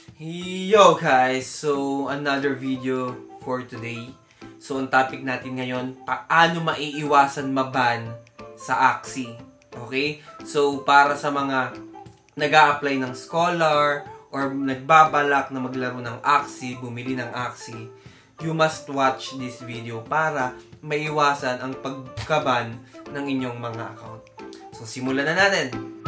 Yo guys! So, another video for today. So, ang topic natin ngayon, paano maiiwasan maban sa Axie. Okay? So, para sa mga nag-a-apply ng scholar or nagbabalak na maglaro ng Axie, bumili ng Axie, you must watch this video para maiwasan ang pagkaban ng inyong mga account. So, simulan na natin!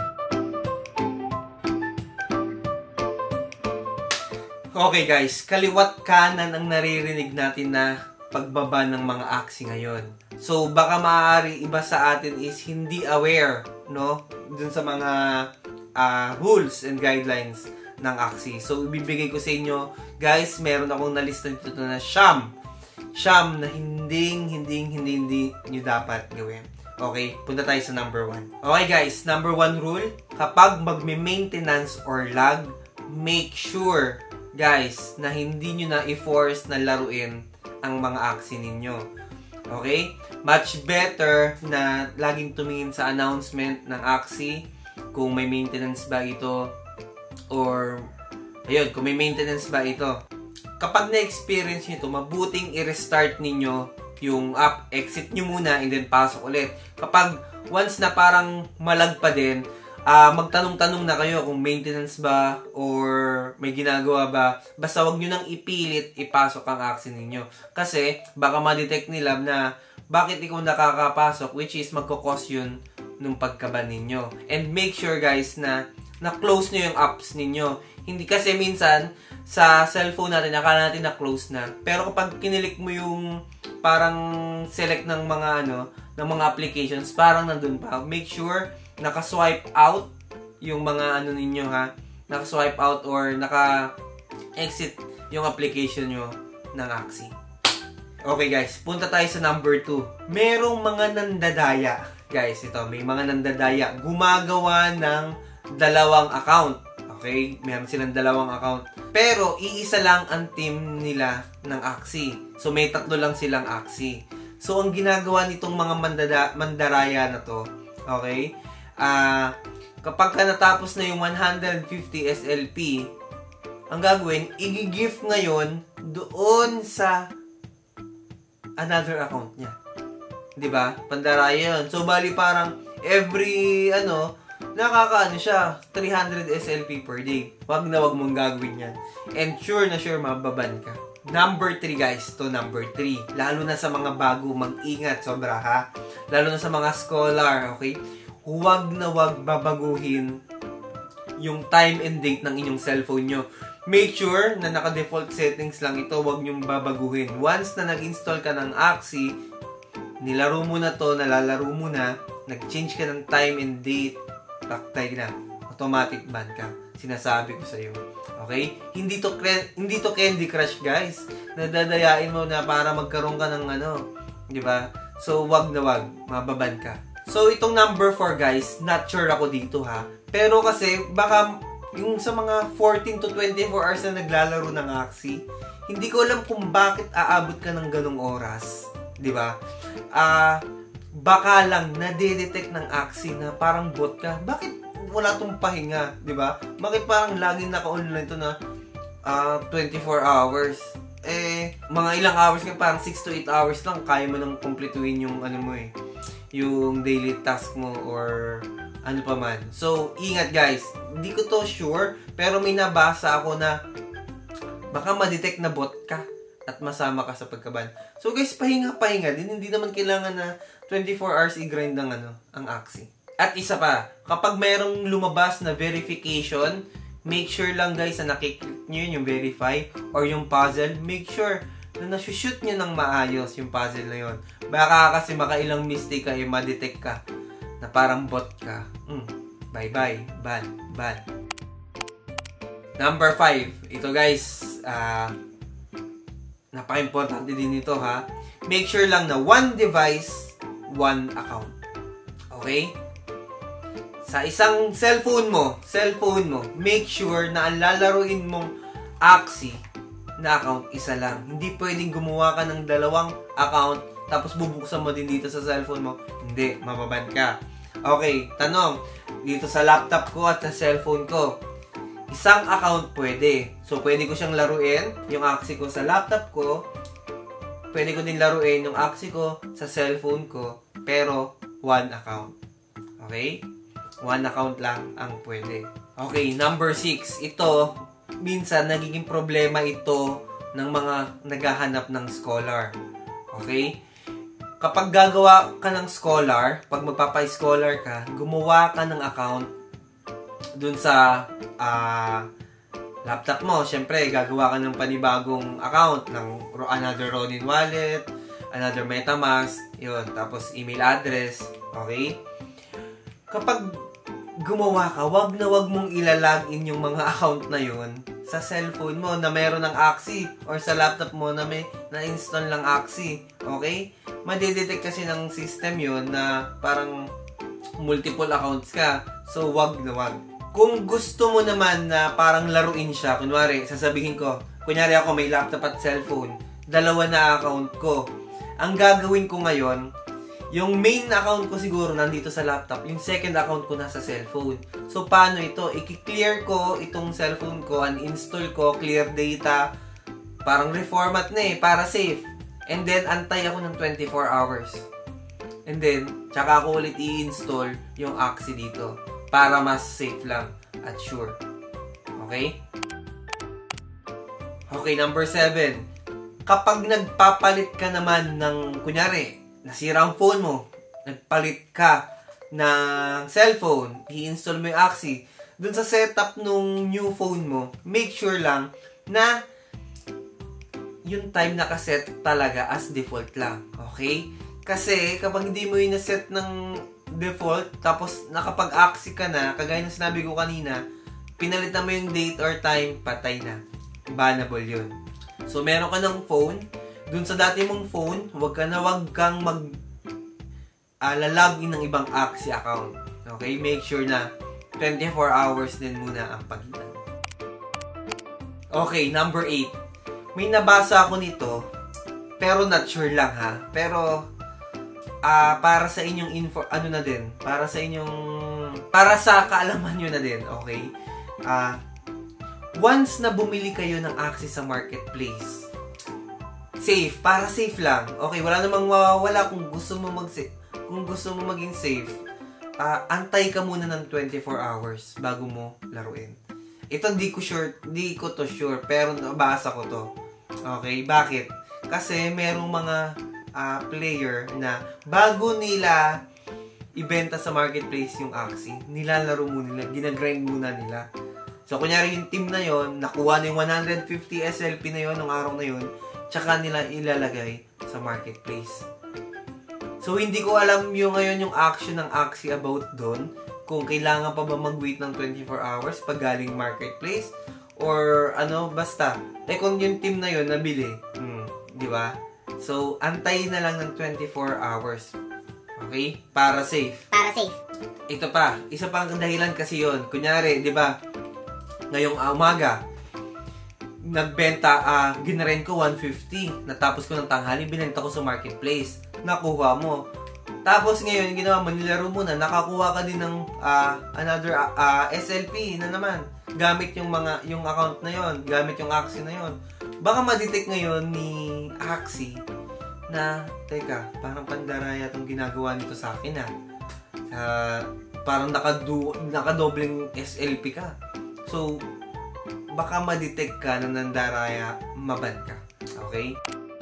Okay guys, kaliwat kanan ang naririnig natin na pagbaba ng mga Axie ngayon. So baka maaari iba sa atin is hindi aware, no, dun sa mga rules and guidelines ng Axie. So ibibigay ko sa inyo, guys, meron akong nalista dito na siyam na hindi nyo dapat gawin. Okay, punta tayo sa number 1. Okay guys, number 1 rule, kapag magme-maintenance or lag, make sure guys, na hindi nyo na i-force na laruin ang mga Axie ninyo. Okay? Much better na laging tumingin sa announcement ng Axie kung may maintenance ba ito or ayun, kung may maintenance ba ito. Kapag na-experience nyo ito, mabuting i-restart ninyo yung app. Exit nyo muna and then pasok ulit. Kapag once na parang malag pa din, magtanong-tanong na kayo kung maintenance ba or may ginagawa ba. Basta wag nyo nang ipilit ipasok ang Axie ninyo. Kasi baka ma-detect nila na bakit ikaw nakakapasok, which is magkakos yun nung pagkaban ninyo. And make sure guys na na-close nyo yung apps ninyo. Hindi kasi minsan sa cellphone natin, akala natin na-close na. Pero kapag kinilik mo yung parang select ng mga ng mga applications, parang nandun pa. Make sure naka-swipe out yung mga ninyo ha. Naka-swipe out or naka-exit yung application nyo ng Axie. Okay guys, punta tayo sa number 2. Merong mga nandadaya. Guys, ito, may mga nandadaya. Gumagawa ng dalawang account. Okay? Meron silang dalawang account. Pero, iisa lang ang team nila ng Axie. So, may tatlo lang silang Axie. So, ang ginagawa nitong mga mandaraya na to, okay? Kapag ka natapos na yung 150 SLP, ang gagawin, i-gift ngayon doon sa another account niya. 'Di ba? Pandaraya 'yun. So bali parang every nakakaano siya 300 SLP per day. Wag mong gagawin 'yan. And sure na sure mababan ka. Number 3 guys, to number 3. Lalo na sa mga bago, mag-ingat sobra ha. Lalo na sa mga scholar, okay? Huwag babaguhin yung time and date ng inyong cellphone nyo. Make sure na naka-default settings lang ito. Huwag nyong babaguhin. Once na nag-install ka ng Axie, nilaro mo na to, nalalaro mo na, nag-change ka ng time and date, taktay na. Automatic ban ka. Sinasabi ko sa iyo. Okay? Hindi to Candy Crush, guys. Nadadayain mo na para magkaroon ka ng di ba? So, wag mababan ka. So, itong number 4 guys, not sure ako dito ha. Pero kasi, baka yung sa mga 14 to 24 hours na naglalaro ng Axie, hindi ko alam kung bakit aabot ka ng ganong oras. Diba? Baka lang nadedetect ng Axie na parang bot ka. Bakit wala tong pahinga? Diba? Bakit parang laging naka-online ito na 24 hours? Mga ilang hours ka, parang 6 to 8 hours lang, kaya mo nang kumpletuhin yung yung daily task mo or ano pa man. So, ingat guys. Hindi ko to sure, pero may nabasa ako na baka ma-detect na bot ka at masama ka sa pagkaban. So guys, pahinga din. Hindi naman kailangan na 24 hours i-grind ang Axie. At isa pa, kapag mayroong lumabas na verification, make sure lang guys na nakiklik nyo yung verify or yung puzzle. Make sure na nasushoot nyo ng maayos yung puzzle na yun. Baka kasi makailang mistake ka, ma-detect ka na parang bot ka. Bye-bye. Ban. Number 5. Ito guys, napaka-importante din ito ha. Make sure lang na one device, one account. Okay? Sa isang cellphone mo, make sure na ang lalaruin mong Axie na account, isa lang. Hindi pwedeng gumawa ka ng dalawang account tapos bubuksan mo din dito sa cellphone mo. Hindi, mababan ka. Okay, tanong. Dito sa laptop ko at sa cellphone ko, isang account pwede. So, pwede ko siyang laruin, yung Axie ko sa laptop ko. Pwede ko din laruin yung Axie ko sa cellphone ko. Pero, one account. Okay? One account lang ang pwede. Okay, number 6. Ito, minsan nagiging problema ito ng mga naghahanap ng scholar. Okay? Kapag gagawa ka ng scholar, pag magpapa-scholar ka, gumawa ka ng account dun sa laptop mo. Siyempre, gagawa ka ng panibagong account ng another Ronin wallet, another MetaMask, yun. Tapos, email address. Okay? Kapag gumawa ka, wag na wag mong ilalagin yung mga account na yun sa cellphone mo na meron ng Axie or sa laptop mo na may na-install lang Axie. Okay? Madidetect kasi ng system yun na parang multiple accounts ka. So, wag na wag. Kung gusto mo naman na parang laruin siya, kunwari, sasabihin ko, kunyari ako may laptop at cellphone, dalawa na account ko. Ang gagawin ko ngayon, yung main account ko siguro nandito sa laptop, yung second account ko nasa cellphone. So, paano ito? I-clear ko itong cellphone ko, uninstall ko, clear data, parang reformat na para safe. And then, antay ako ng 24 hours. And then, tsaka ako ulit i-install yung Axie dito para mas safe lang at sure. Okay? Okay, number 7. Kapag nagpapalit ka naman ng, kunyari, nasira ang phone mo, nagpalit ka ng cellphone, i-install mo yung Axie, dun sa setup nung new phone mo, make sure lang na yung time nakaset talaga as default lang. Okay? Kasi kapag hindi mo yung naset ng default, tapos nakapag-Axie ka na, kagaya ng sinabi ko kanina, pinalitan mo yung date or time, patay na. Bannable yun. So, meron ka ng phone, dun sa dati mong phone, wag kang lalagin ng ibang Axie account. Okay? Make sure na 24 hours din muna ang pagitan. Okay, number 8. May nabasa ako nito, pero not sure lang ha. Pero, para sa inyong para sa kaalaman nyo na din, okay? Once na bumili kayo ng Axie sa marketplace, safe, para safe lang. Okay, wala namang mawawala kung gusto mo maging safe. Antay ka muna ng 24 hours bago mo laruin. Ito hindi ko to sure, pero nabasa ko to. Okay, bakit? Kasi merong mga player na bago nila ibenta sa marketplace yung Axie, nilalaro muna nila, ginagrind muna nila. So, kunyari yung team na yon, nakuha na yung 150 SLP na yon nung araw na yon, tsaka nila ilalagay sa marketplace. So, hindi ko alam yung ngayon yung action ng Axie about doon. Kung kailangan pa ba mag-wait ng 24 hours pag galing marketplace. Or basta. Kung yung team na yon nabili. Di ba? So, antayin na lang ng 24 hours. Okay? Para safe. Para safe. Ito pa. Isa pa ang dahilan kasi yon. Kunyari, di ba? Ngayong umaga, nagbenta, ginaren ko 150. Natapos ko ng tanghali, binenta ko sa marketplace. Nakuha mo. Tapos ngayon, ginawa mo, nilaro mo na, nakakuha ka din ng another SLP na naman. Gamit yung account na yon, gamit yung Axie na yon. Baka ma-detect ngayon ni Axie na, teka, parang pandaraya itong ginagawa nito sa akin parang nakadobleng SLP ka. So, baka ma-detect ka na nandaraya, maban ka. Okay?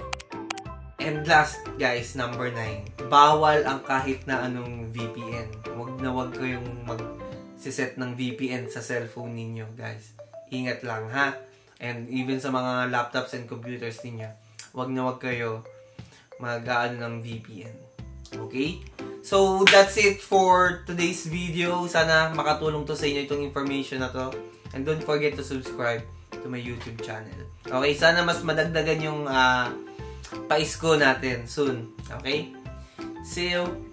And last, guys, number 9. Bawal ang kahit na anong VPN. Wag na wag kayong mag-set ng VPN sa cellphone ninyo, guys. Ingat lang, ha? And even sa mga laptops and computers ninyo, wag na wag kayo mag-aano ng VPN. Okay? So, that's it for today's video. Sana makatulong to sa inyo itong information na to. And don't forget to subscribe to my YouTube channel. Okay? Sana mas madagdagan yung paisko natin soon. Okay? See you!